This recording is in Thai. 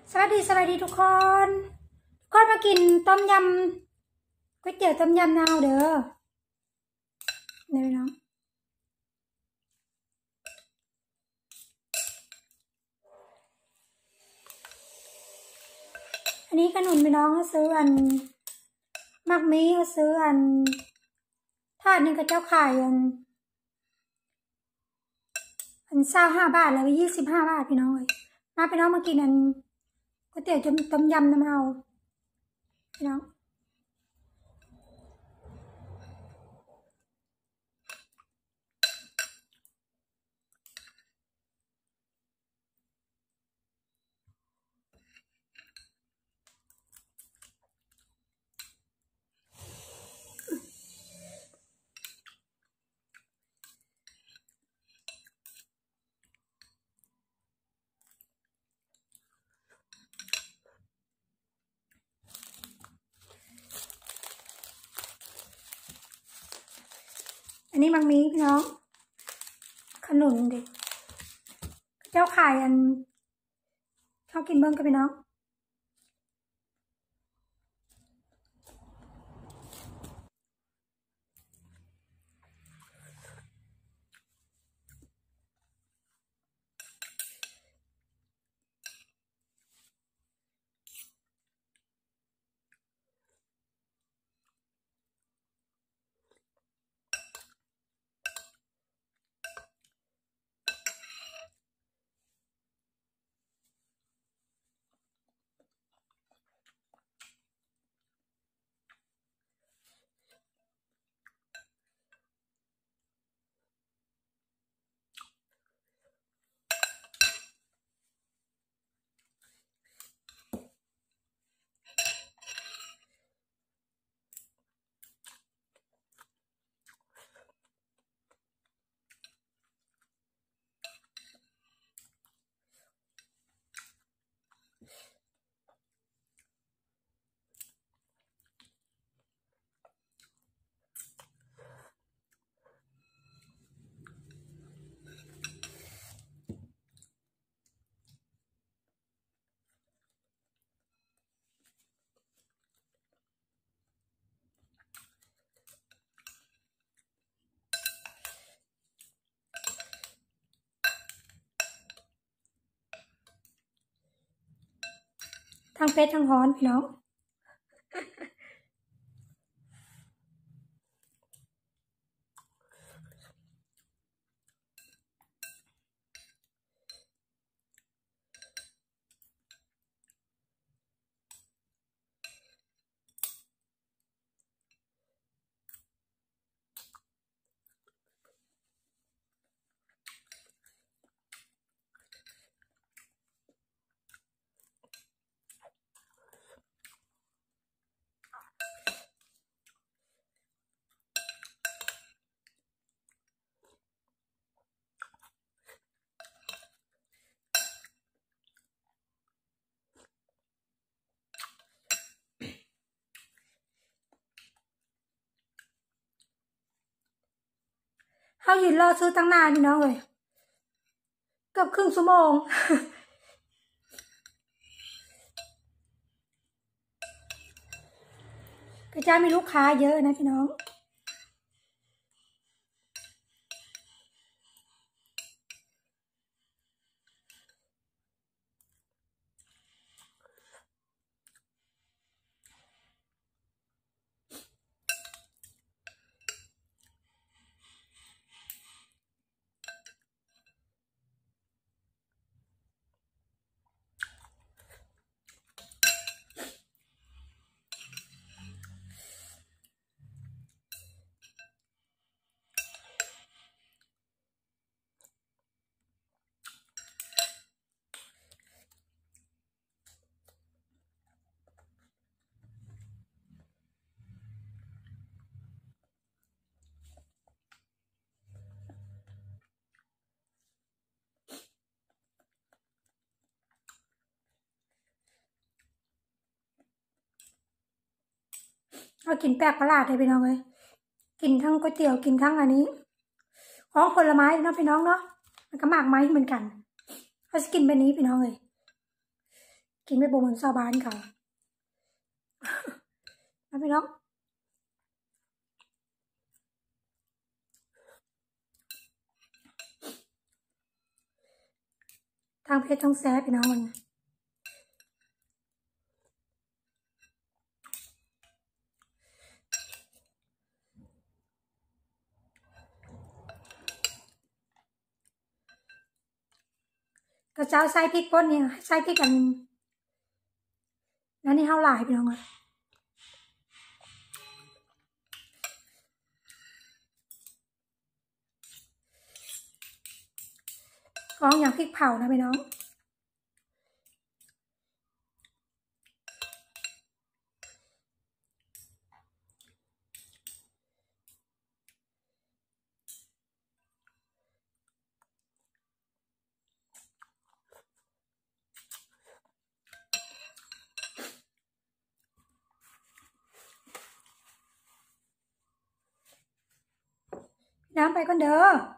สวัสดีทุกคนมากินต้มยำก๋วยเตี๋ยวต้มยำนาวเด้อนี่พี่น้องอันนี้ขนุนพี่น้องเขาซื้ออันมักมีเขาซื้ออันถาดนึงกับเจ้าขายอัน25 บาทแล้ว25 บาทพี่น้องเลยมาพี่น้องมากินอันก๋วยเตี๋ยวต้มยำน้ำเอาพี่น้องอันนี้มังมีพี่น้องขนุนเด็กเจ้าขายอันเขากินเบิ้งกันพี่น้องทั้งเพชรทั้งฮ้อนพี่น้องเขายืนรอซื้อตั้งนานพี่น้องเลยเกือบครึ่งชั่วโมงก็จะมีลูกค้าเยอะนะพี่น้องเรากินแปลกประหลาดเลยพี่น้องเลยกินทั้งก๋วยเตี๋ยวกินทั้งอันนี้ของผลไม้เนาะพี่น้องเนาะมันก็มากไม้เหมือนกันเขาจะกินแบบนี้พี่น้องเลยกินไปบ่เหมือนชาวบ้านเขามาพี่น้องทางเพชรทางแซ่พี่น้องมันกระเจ้าใส่พริกป่นเนี่ยใส่พริกกันแล้วนี่เท่าหลายพี่น้องอะฟ้องอย่างพริกเผานะพี่น้องน้ำไปก่อนเด้อ